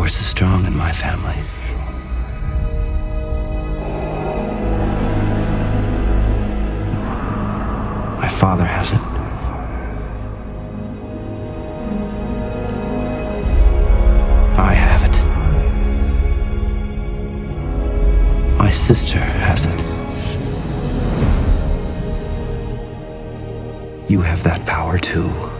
force is strong in my family. My father has it. I have it. My sister has it. You have that power too.